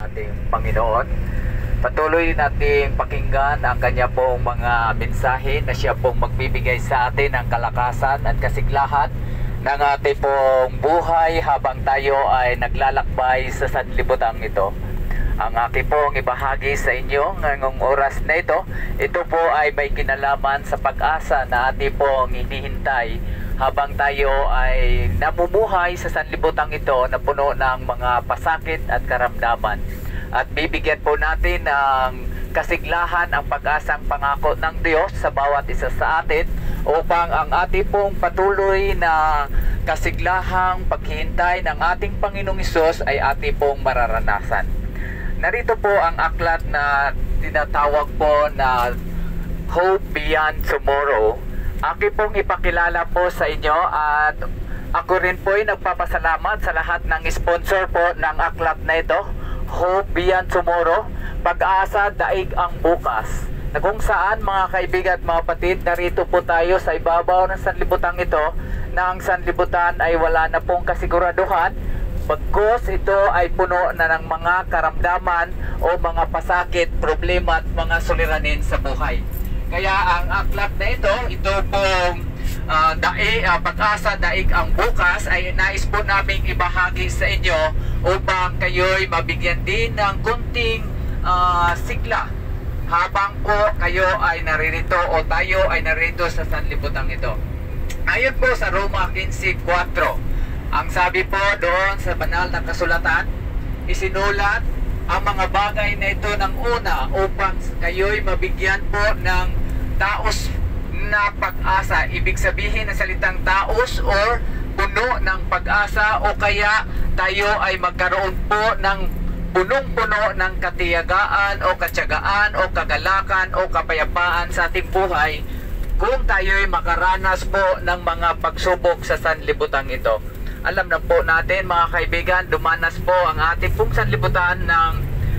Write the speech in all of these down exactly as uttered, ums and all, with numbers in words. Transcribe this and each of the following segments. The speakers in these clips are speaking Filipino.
ating Panginoon. Patuloy nating pakinggan ang kanya pong mga mensahe na siya pong magbibigay sa atin ng kalakasan at kasiglahan ng ating pong buhay habang tayo ay naglalakbay sa sanlibutan ito. Ang aking pong ibahagi sa inyo ngayong oras na ito, ito po ay may kinalaman sa pag-asa na ating pong hinihintay habang tayo ay namumuhay sa sanlibutan ito na puno ng mga pasakit at karamdaman. At bibigyan po natin ng kasiglahan ang pag-asang pangako ng Diyos sa bawat isa sa atin upang ang ating pong patuloy na kasiglahang paghihintay ng ating Panginoong Hesus ay ating pong mararanasan. Narito po ang aklat na tinatawag po na Hope Beyond Tomorrow. Aking pong ipakilala po sa inyo at ako rin po ay nagpapasalamat sa lahat ng sponsor po ng aklat na ito. Hope Beyond Tomorrow, Pag-asa, daig ang bukas. Na kung saan mga kaibigan at mga kapatid, narito po tayo sa ibabaw ng sanlibutan ito na ang sanlibutan ay wala na pong kasiguraduhan. Bagkus ito ay puno na ng mga karamdaman o mga pasakit, problema at mga suliranin sa buhay. Kaya ang aklat na ito, ito pong uh, daig, uh, Pag-asa, daig ang bukas ay nais po naming ibahagi sa inyo upang kayo'y mabigyan din ng kunting uh, sigla habang po kayo ay naririto o tayo ay naririto sa sanlibutan ito. Ayon po sa Roma fifteen four, ang sabi po doon sa banal na kasulatan, isinulat ang mga bagay na ito ng una upang kayo'y mabigyan po ng taos na pag-asa. Ibig sabihin ng salitang taos or puno ng pag-asa o kaya tayo ay magkaroon po ng punong-puno ng katiyagaan o katyagaan o kagalakan o kapayapaan sa ating buhay kung tayo ay makaranas po ng mga pagsubok sa sanlibutan ito. Alam na po natin mga kaibigan, dumanas po ang ating pong sanlibutan ng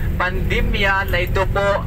pandemya na ito po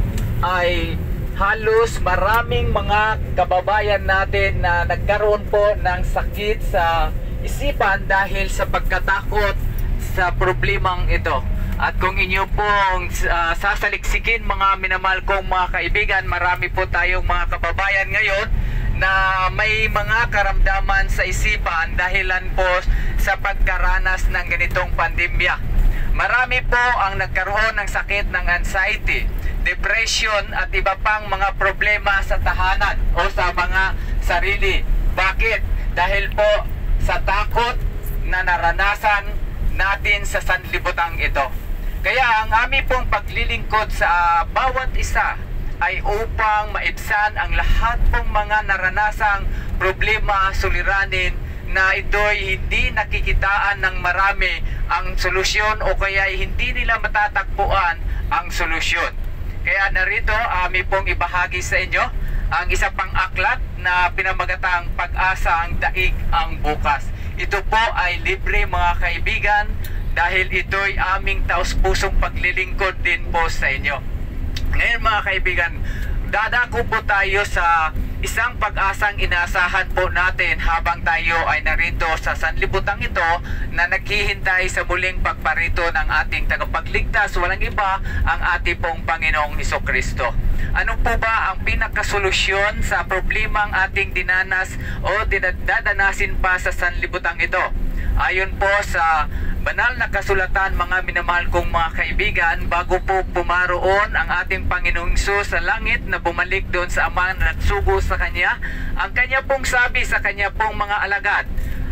ay halos maraming mga kababayan natin na nagkaroon po ng sakit sa isipan dahil sa pagkatakot sa problemang ito. At kung inyo pong uh, sasaliksikin mga minamahal kong mga kaibigan, marami po tayong mga kababayan ngayon na may mga karamdaman sa isipan dahilan po sa pagkaranas ng ganitong pandemya. Marami po ang nagkaroon ng sakit ng anxiety, depression at iba pang mga problema sa tahanan o sa mga sarili. Bakit? Dahil po sa takot na naranasan natin sa sanlibutan ito. Kaya ang aming pong paglilingkod sa bawat isa ay upang maibsan ang lahat pong mga naranasang problema, suliranin na ito'y hindi nakikitaan ng marami ang solusyon o kaya hindi nila matatagpuan ang solusyon. Kaya narito aming pong ibahagi sa inyo ang isa pang aklat na pinamagatang Pag-asa, ang daig ang bukas. Ito po ay libre mga kaibigan dahil ito'y aming taos-pusong paglilingkod din po sa inyo. Ngayon mga kaibigan, dadako po tayo sa isang pag-asang inaasahan po natin habang tayo ay narito sa sanlibutan ito na naghihintay sa muling pagparito ng ating tagapagligtas. Walang iba ang ating pong Panginoong Hesukristo. Ano po ba ang pinakasolusyon sa problemang ating dinanas o dinadanasin pa sa sanlibutan ito? Ayon po sa banal na kasulatan mga minamahal kong mga kaibigan, bago po pumaroon ang ating Panginoong Hesus sa langit na bumalik doon sa Ama na nagsugo sa Kanya, ang Kanya pong sabi sa Kanya pong mga alagad,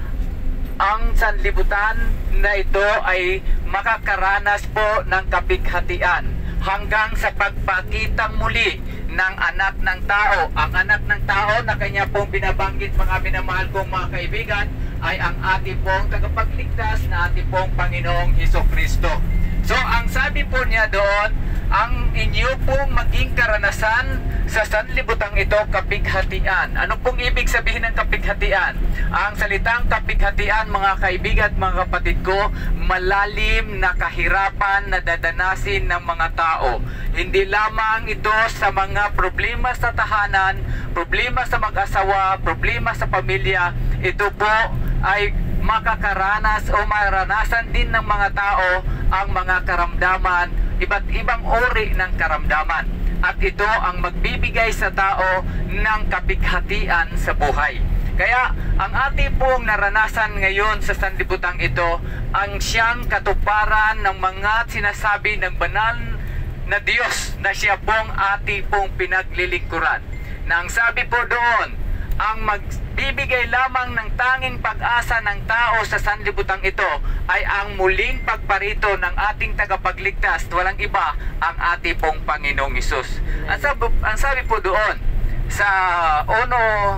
ang sanlibutan na ito ay makakaranas po ng kapighatian hanggang sa pagpakitang muli ng anak ng tao. Ang anak ng tao na Kanya pong binabanggit mga minamahal kong mga kaibigan ay ang ating pong tagapagligtas na ating pong Panginoong Hesukristo. So ang sabi po niya doon, ang inyo pong maging karanasan sa sanlibutan ito, kapighatian. Ano pong ibig sabihin ng kapighatian? Ang salitang kapighatian mga kaibigan at mga kapatid ko, malalim na kahirapan na dadanasin ng mga tao. Hindi lamang ito sa mga problema sa tahanan, problema sa mag-asawa, problema sa pamilya. Ito po ay makakaranas o maranasan din ng mga tao ang mga karamdaman, iba't ibang uri ng karamdaman. At ito ang magbibigay sa tao ng kapighatian sa buhay. Kaya ang ating pong naranasan ngayon sa sanlibutan ito ang siyang katuparan ng mga sinasabi ng banal na Diyos na siya pong ating pong pinaglilingkuran. Na ang sabi po doon, ang magbibigay lamang ng tanging pag-asa ng tao sa sanlibutan ito ay ang muling pagparito ng ating tagapagligtas, walang iba ang ating pong Panginoong Hesus. Ang sabi, ang sabi po doon sa Uno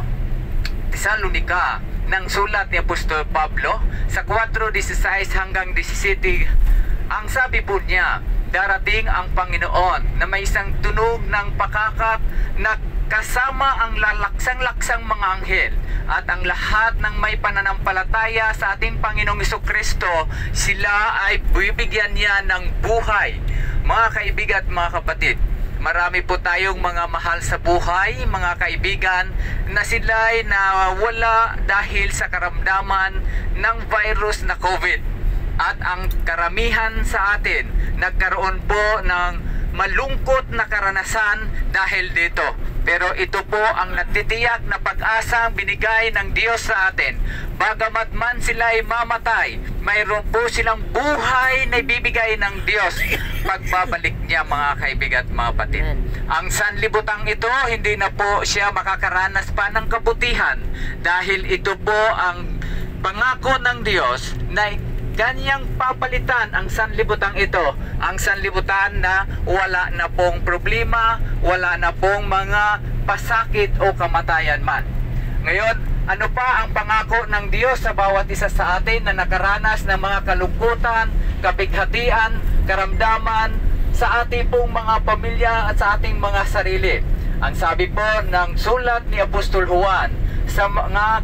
Tesalonica ng sulat ni Apostol Pablo sa four sixteen hanggang seventeen, ang sabi po niya, darating ang Panginoon na may isang tunog ng pakakap na kasama ang lalaksang-laksang mga anghel, at ang lahat ng may pananampalataya sa ating Panginoong Jesucristo, sila ay bibigyan niya ng buhay. Mga kaibigan at mga kapatid, marami po tayong mga mahal sa buhay, mga kaibigan, na sila ay nawala dahil sa karamdaman ng virus na COVID. At ang karamihan sa atin nagkaroon po ng malungkot na karanasan dahil dito. Pero ito po ang natitiyak na pag-asang binigay ng Diyos sa atin. Bagamat man sila ay mamatay, mayroon po silang buhay na ibibigay ng Diyos pagbabalik niya, mga kaibigan at mga kapatid. Ang sanlibutang ito, hindi na po siya makakaranas pa ng kabutihan dahil ito po ang pangako ng Diyos na kanyang papalitan ang sanlibutan ito, ang sanlibutan na wala na pong problema, wala na pong mga pasakit o kamatayan man. Ngayon, ano pa ang pangako ng Diyos sa bawat isa sa atin na nakaranas ng mga kalungkutan, kapighatian, karamdaman sa ating pong mga pamilya at sa ating mga sarili? Ang sabi po ng sulat ni Apostol Juan sa mga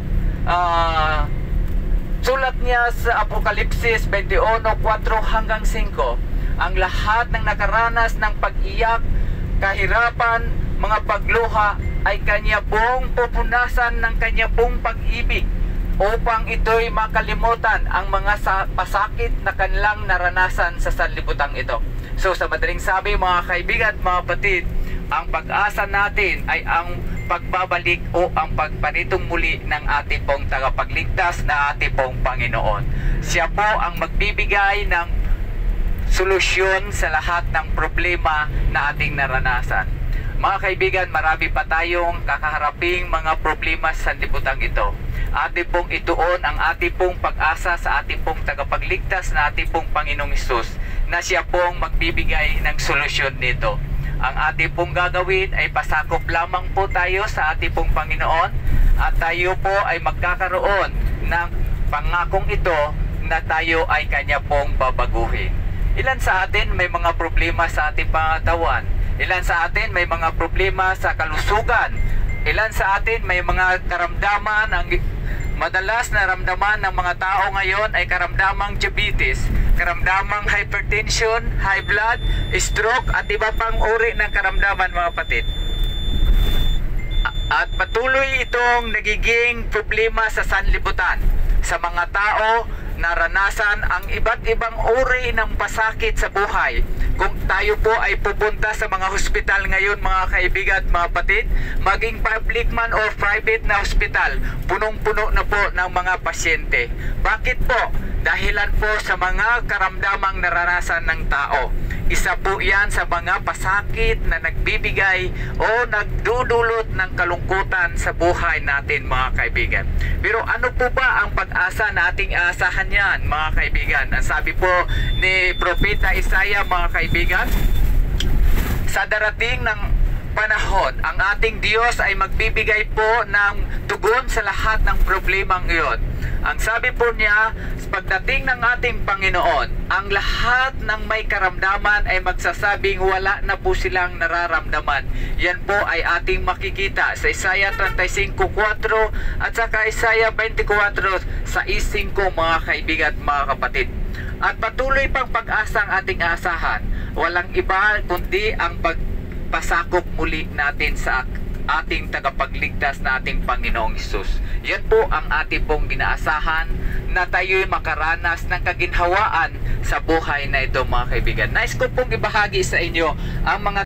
uh, sulat niya sa Apokalipsis twenty-one four hanggang five, ang lahat ng nakaranas ng pag-iyak, kahirapan, mga pagluha ay kanya pong pupunasan ng kanya pong pag-ibig upang ito'y makalimutan ang mga pasakit na kanilang naranasan sa sanlibutan ito. So sa madaling sabi, mga kaibigan at mga kapatid, ang pag-asa natin ay ang pagbabalik o ang pagparitong muli ng ating pong tagapagligtas na ating pong Panginoon. Siya po ang magbibigay ng solusyon sa lahat ng problema na ating naranasan. Mga kaibigan, marami pa tayong kakaharaping mga problema sa sanlibutan ito. Ating pong ituon ang ating pong pag-asa sa ating pong tagapagligtas na ating pong Panginoong Hesus, na siya pong magbibigay ng solusyon nito. Ang ating pong gagawin ay pasakop lamang po tayo sa ating pong Panginoon, at tayo po ay magkakaroon ng pangakong ito na tayo ay kanya pong babaguhin. Ilan sa atin may mga problema sa ating pangatawan? Ilan sa atin may mga problema sa kalusugan? Ilan sa atin may mga karamdaman, ang madalas na ramdaman ng mga tao ngayon ay karamdamang diabetes, karamdamang hypertension, high blood, stroke at iba pang uri ng karamdaman, mga kapatid. At patuloy itong nagiging problema sa sanlibutan. Sa mga tao, naranasan ang iba't ibang uri ng pasakit sa buhay. Kung tayo po ay pupunta sa mga hospital ngayon, mga kaibigan at mga kapatid, maging public man or private na hospital, punong-puno na po ng mga pasyente. Bakit po? Dahilan po sa mga karamdamang naranasan ng tao. Isa po yan sa mga pasakit na nagbibigay o nagdudulot ng kalungkutan sa buhay natin, mga kaibigan. Pero ano po ba ang pag-asa na ating aasahan yan, mga kaibigan? Ang sabi po ni Propeta Isaiah, mga kaibigan, sa darating ng panahon, ang ating Diyos ay magbibigay po ng tugon sa lahat ng problemang iyon. Ang sabi po niya, pagdating ng ating Panginoon, ang lahat ng may karamdaman ay magsasabing wala na po silang nararamdaman. Yan po ay ating makikita sa Isaiah thirty-five four at saka Isaiah twenty-four sa five, mga kaibigan at mga kapatid. At patuloy pang pag-asa ang ating asahan. Walang iba kundi ang pagpasakop muli natin sa ating tagapagligtas na ating Panginoong Hesus. Yan po ang ating pong ginaasahan na tayo'y makaranas ng kaginhawaan sa buhay na ito mga kaibigan. Nais ko pong ibahagi sa inyo ang mga